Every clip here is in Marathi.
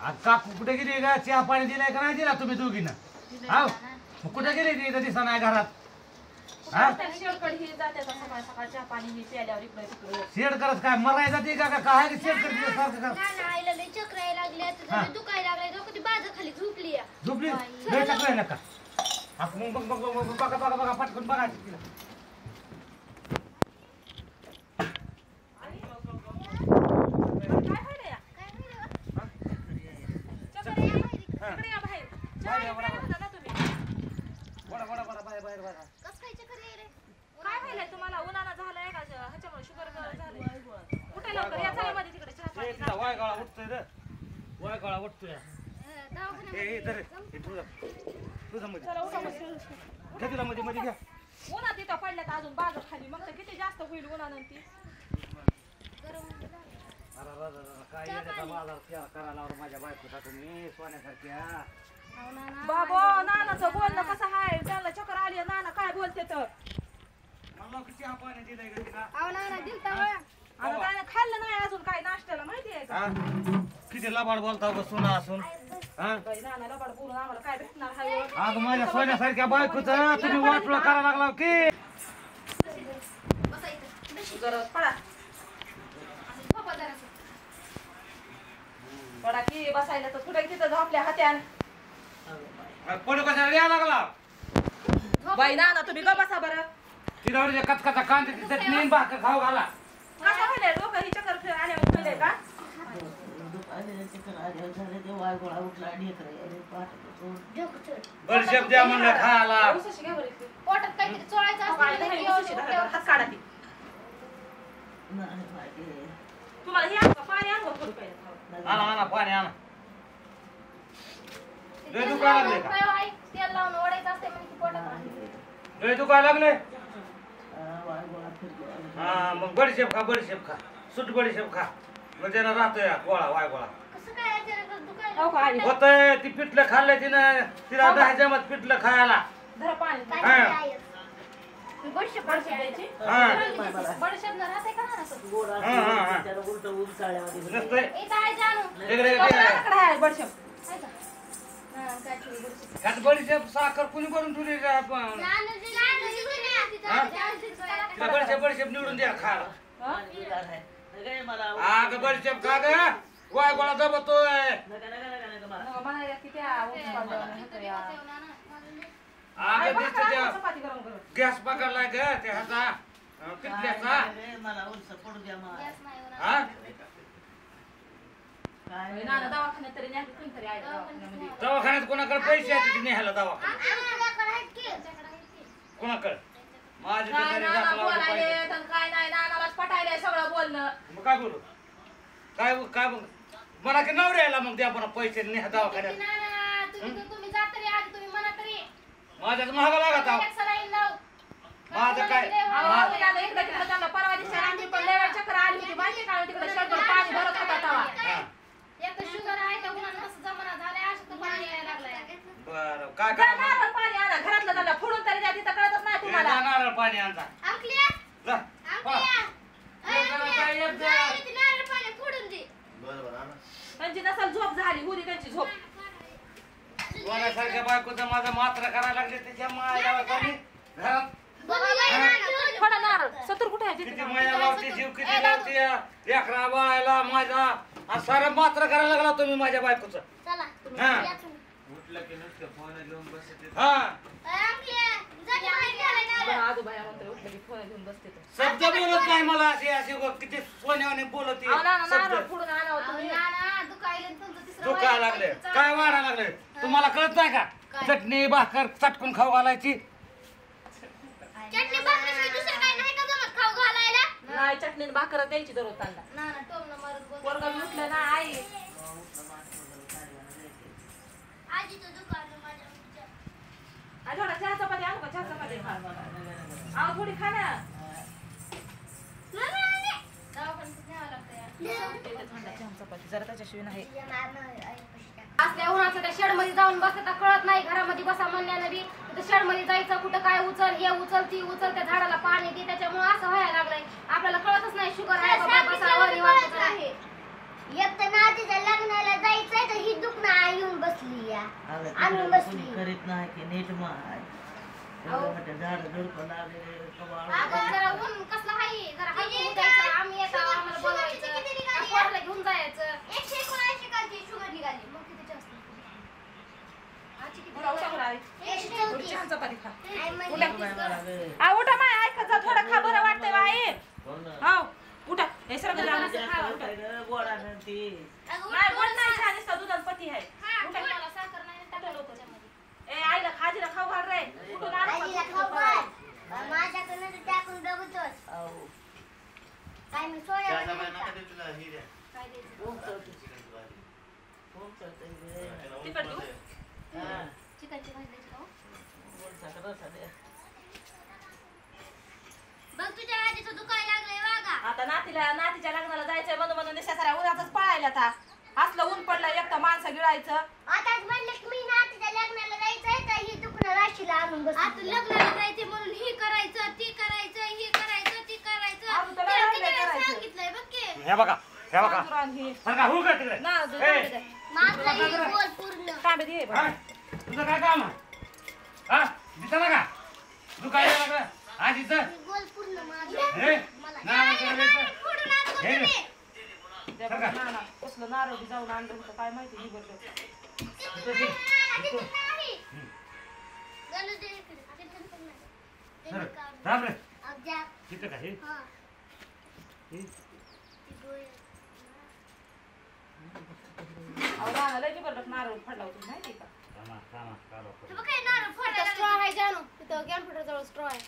काकू कुठे गेली का? चहा पाणी दिलाय का नाही दिला तुम्ही दोघींना? हा कुठे गेली ती? इथं दिसा नाही घरात. शेड करत काय मराय जाते का? काय शेड करते सारखं कर? झोपली लय चक्र आहे का? बघा बघा बघा पटकन बघा तिला. तुम्हाला उन्हाळा झालाय का? ह्याच्यामुळे शुगर झालंय. कुठे लवकर या चला मध्ये तिकडे चहा पाणी. वायगाळा उठतोय रे. वायगाळा उठतोय. तुझं मध्ये घ्या तिला मध्ये मध्ये घ्या. उन्हात तिथं पडल्यात अजून बाजू खाली मग तर किती जास्त होईल उन्हानंतर. काय बाजार करायला माझ्या बायकोचा तुम्ही सोन्यासारख्या. बाबा नानाचं बोलणं कसं आहे? त्याला चक्कर आली नाना काय बोलते तर. चहा पाणी दिलंय का तिला? आता खाल्लं नाही अजून काय नाश्त्याला माहितीये का? किती लबाड बोलता बसून असून. नाना लबाड बोलून आम्हाला काय भेटणार आहे? अगं माझ्या सोन्यासारख्या बायकोचं तुम्ही वाटलं करायला लागला की. पडा की बसायला तर कुठे तिथं झोपल्या हात्यान. पडू कशाला यायला लागला? बाई नाना तुम्ही ग बसा बरं. तिला कचकचा कांद्याची चटणी भाकर खाऊ घाला. कसं व्हायलंय? लोक ही चक्कर आल्यावर व्हायलंय का? बडशेप द्या म्हणलं खायला. पोटात काहीतरी चोळायचं असतं हात काढा ती. तुम्हाला हे पाणी आणू का? आणा आणा पाणी आणा. लय दुखायला लागले का? तेल लावून ओढायचं असते म्हणजे पोटात. लय दुखायला लागले? हा मग बडीशेप खा बडीशेप खा. सुट बडीशेप खा. म्हणजे ना राहतोय गोळा वाय गोळा. कसं काय होतंय ती पिठलं खाल्लंय तिनं. तिला दहा जमत पिठलं खायला. धर पाणी. बडशेप द्यायची. बडशेप न राहते का ना? बडशेप बडीशेप साखर कुणी भरून ठेवली? बडीशेप बडीशेप निवडून द्या खायला. अगं बडीशेप खा ग. वाय गोळा दबतोय. गॅस पकडलाय ग त्या ह्याचा पिठल्याचा. दवाखान्यात कोणाकडे पैसे आहेत न्यायला दवाखान्यात? कोणाकडे? माझ्या काय नाही नानालाच पटायलंय सगळं बोलणं. मग काय बोलू? काय काय बोल मला की नवऱ्याला मग द्या मला पैसे न्या दवाखान्यात. माझ्याच महागा लागत आहो. माझं काय परवा दिवशी आम्ही पण लय चक्कर आली होती माहिती का? तिकडे शर्ट पाणी भरत होता तेव्हा. बरं काय काय नारळ पाणी आणा घरातलं त्याला फोडून तरी द्या तिथं कळतच नाही तुम्हाला. नारळ पाणी आणता. त्यांची नसल झोप झाली हुरी त्यांची झोप. कोणासारख्या बायकोचं माझा मात्र करायला लागले त्याच्या मायाला घरात. थोडा नारळ सतूर कुठे आहे? किती माया लावते जीव किती लावते लेकरा बाळायला माझा सारं मात्र करायला लागला तुम्ही माझ्या बायकोचं. उठलं की नुसतं फोन घेऊन बसते. शब्द बोलत नाही मला. असे असे किती सोन्याने बोलते. दुखायला लागले काय वाढायला लागले तुम्हाला कळत नाही का? चटणी भाकर चटकून खाऊ घालायची. नाही चटणी भाकर द्यायची दररोज त्यांना. पोरगा उठलं ना आई थोडा चहा चपाती आणू का? चहा चपाती खा. थोडी खा ना. जरा त्याच्याशिवाय नाही. असल्या उन्हाचं त्या शेड मध्ये जाऊन बसता कळत नाही. घरामध्ये बसा म्हणल्यानं बी शेड मध्ये जायचं. कुठं काय उचल हे उचल ती उचल. त्या झाडाला पाणी दे. त्याच्यामुळे असं व्हायला लागलंय. आपल्याला कळतच नाही शुगर आहे बाबा बसा आहे. एक तर नातीच्या लग्नाला जायचंय तर ही आणून बसली. करीत नाही की नीट माय झाड झुडपं लागले अगं जरा ऊन कसलं आहे जरा हलकं द्यायचं आम्ही येतो आम्हाला बोलवायचं पोराला घेऊन जायचं 179 कालची शुगर निघाली मग किती जास्त उठा, उठा, उठा. एक थोडी चहा चपाती खा. उठा उठा माय ऐकत जा थोडं खा बरं वाटतंय बाई हो उठा हे सर गोडा नाही गोड नाही छान नुसतं दुधात पती आहे उठा. मला साखर नाही टाकलं लोक त्यामध्ये ए आईला खाजीला खाऊ घाल रे कुठून आणू माझ्याकडनं टाकून बघतोस काय मी सोया काय द्यायचं तिखट देऊ? चिकनची भाजी द्यायची का हो? बघ तुझ्या आजीचं दुखायला लागलंय वागा आता नातीच्या लग्नाला जायचंय म्हणून म्हणून साऱ्या उन्हातच पळायला आता असलं ऊन पडलं एक तर माणसं गिळायचं आताच म्हणलं की मी नातीच्या लग्नाला जायचंय तर ही दुखणं राशीला आणून बस आता लग्नाला जायचे म्हणून ही करायचं ती करायचं ही करायचं ती करायचं अजून तर तिला राहिलंय किती वेळा करायचं. सांगितलंय बघ की हे बघा हे बघा तांदूळ आण हे. बरं का, हो का तिकडे ना ए, माझं ही बोल पूर्ण तांबे दे हा? तुझं काय काम आहे हा दिसलं का तू काय लागलं आजीचं बोल पूर्ण माझं हे मला नाव करायचं फोडून आणतो हे तुम्ही. त्या बघा, ना ना कसलं नारळ बी जाऊन आणलं होतं काय माहिती निघलं इथं इथं. नाही. गणू दे इकडे. तिथून पण नाही. ते सर, मी काढून. थांब रे अब जा. तिथं का हे हा. हे? ती गोळी. अहो राहणार लय बिघडलं नारळ फडला होता माहिती का थांबा, थांबा, चालू करू. तू बघ काय नारळ फोडायला स्ट्रॉ आहे जानू तिथं कॅम्प्युटर जवळ स्ट्रॉ आहे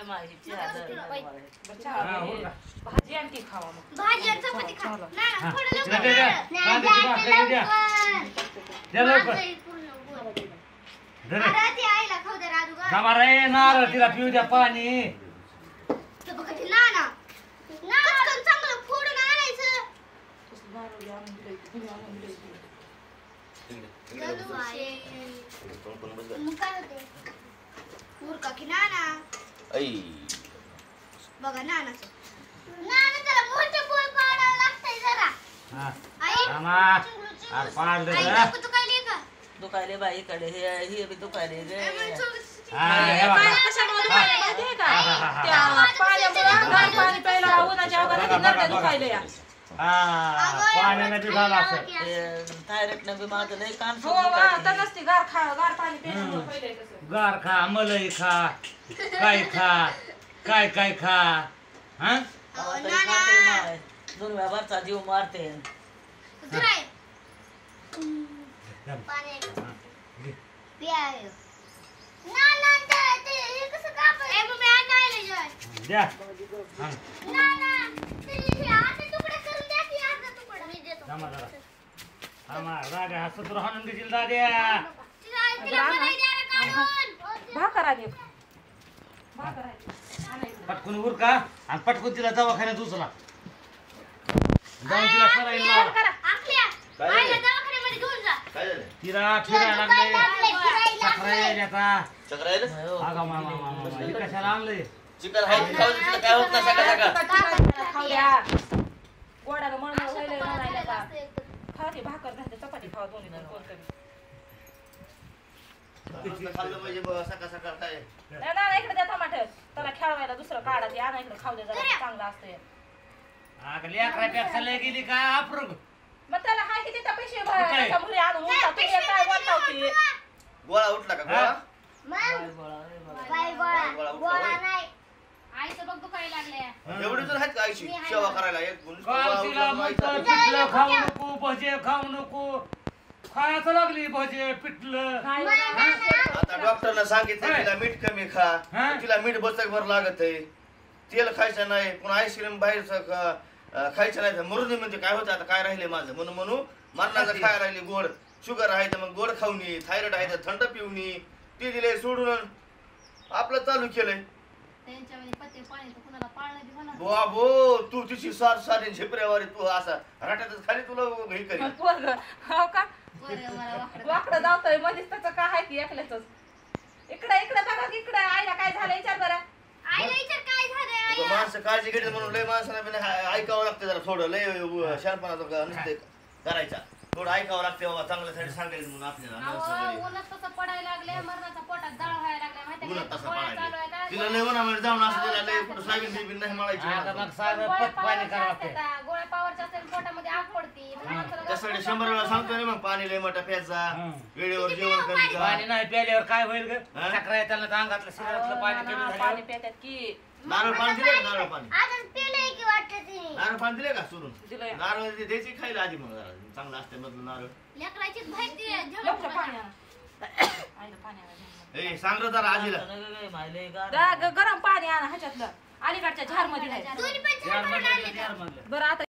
बरं चहा हा, हो घे. का? भाजी आणखी खावा मग भाजी आणि चपाती खा. चला. नाही, हा. थोडं लवकर तिला दे द्या. नारळ. कांद्याची नाही, भाकरी द्या. लवकर. द्या लवकर. माझंही पूर्ण गोल. धर रे. अरे, ती आईला खाऊ दे राजू गं. थांबा रे नारळ तिला पिऊ द्या पाणी ते बघ ते नाना. कचकन चांगलं फोडून आणायचं. कसलं नारळ बी आणून दिलंय, तुम्ही आणून दिलंय. गणू आहे. मग काय होते? उरका की नाना. बघा नानाचं. नाना त्याला मोठे पोळ पाडावं लागतंय जरा. हा आई, थांबा अरे पाडलं आई, जरा. नको तू काय लिहि का? दुखायले बाई इकडे हे बी दुखायले गे हा हे बघा कशामुळे दुखायला माहितीये का? हा, हा, हा. त्या पाण्यामुळं गार पाणी प्यायला उन्हाच्या अगोदर नरड्या दुखायला या. हा पाण्याने बी झालं असं थायरॉइड बी माझं लय कान हो आता नसते गार पाणी प्यायला पहिले कसं गार खा मलई खा काय खा काय खा हा दोन व्यापारचा जीव मारते दुराय. पाणी प्याय. नाना, ते हे कसं कापायचं? ए, मम्मी, आण आईला जेवायला. द्या हा नाना, ते हे अर्धे तुकडे करून द्या की अर्धा तुकडा. मी देतो. थांबा जरा थांबा राजा हा सत्र हाणून देशील दाद्या तिला मलाई द्या रे काढून. भाकर आली भाकर आली आणायचं. पटकून उरका आणि पटकून तिला दवाखान्यात उचला जाऊन तिला सराईन लावा करा. आखल्या, आईला दवाखान्यामध्ये घेऊन जा. तिला फिरायला लागले फिरायला चक्रा यायला आता चक्र आहे अगं मामा हे कशाला आणलंय चिकन आहे की खाऊ दे, काय होत नाही सकाळ सकाळ खाऊ द्या गोडाला मळमळ व्हायला म्हणायला का खा ती भाकर नाही तर चपाती खावा दोन्ही जण कोण कमी. खाल्लं पाहिजे सकाळ सकाळ काय नाही ना इकडे द्या टमाटर त्याला खेळवायला दुसरं काढा ते आणा इकडे खाऊ दे जरा चांगलं असतंय. अगं लेकरापेक्षा लय गेली का अप्रूप मग त्याला हाय किती त्या पैसे काय? त्याच्या मुली आणून उठा तुम्ही काय बोलता होती गोळा उठला का गोळा बाई गोळा गोळा नाही. आईचं बघ दुखायला लागले. एवढी जर आहेत का आईची सेवा करायला एक काल तिला म्हणतं पिठलं खाऊ नको भजे खाऊ नको खायचं लागली भजे पिठलं आता डॉक्टरनं सांगितलं तिला मीठ कमी खा हा? तिला मीठ बचक भर लागत आहे तेल खायचं नाही पुन्हा आईस्क्रीम बाहेरचं खायचं नाही मरुदी म्हणजे काय होतं आता काय राहिले माझं म्हणून मरणाचं खायला राहिली गोड शुगर आहे तर मग गोड खाऊन ये थायरॉइड आहे तर थंड पिऊन ये ते दिले सोडून आपलं चालू केलंय त्यांच्यामध्ये पत्ते पाणी तर कुणाला पाळणं बी होणार. बाबो तू तिची सारी झेपऱ्यावारी तू असा रट्यातच खाली तुला हे करी पोरग हो का बरं, मला वाकडं. वाकडं जावतोय मध्येच त्याचं काय आहे की एकल्याच इकडे इकडे बघा इकडे आईला काय झालं विचार बरं. आईला विचार काय झालंय आईला? माणसं काळजी घेते म्हणून लय माणसाला ऐकावं लागतं जरा थोडं लय शहाणपणाचं नसते करायचा थोडं ऐकावं लागते बाबा चांगल्यासाठी सांगायचं म्हणून आपल्याला नर्स अहो, वगैरे. ऊनच तसं पडायला लागले मरणाचा पोटात जाळ व्हायला लागलाय माहिती उन्हात का तसं गोळ्या चालू पाणी आहेत तिला लय उन्हामध्ये जाऊन असं तिला लय कुठं सोयाबीन बिबीन नाही मळायची आता मला. मग सारं गोळ्या पत पाणी पावायच्या करावं असतात लागते. गोळ्या पावरच्या असेल पोटामध्ये आग पडती माणसाला त्यासाठी 100 वेळा सांगतो ना मग पाणी लय मोठा प्यायचा हं. वेळेवर जेवण करायचं. पाणी नाही प्यायल्यावर काय होईल ग हा? चक्रा येताना तर अंगातलं शरीरातलं पाणी कमी पाणी झालं पितात की नारळ पाणी दिले का नारळ पाणी अजून पिलंय की वाटतं तिने नारळ पाणी दिले का सोडून दिलंय. नारळ द्यायची खायला आधी मग जरा चांगलं असते मधलं नारळ लेकराचीच माहिती आहे लवकर पाणी आणा. आईला पाणी आणा. ए सांग रे जरा आजीला गरम पाणी आणा ह्याच्यातलं अलीकडच्या झारमध्ये आहे. दोन्ही पण यार म्हणलं, यार म्हणलं. बरं आता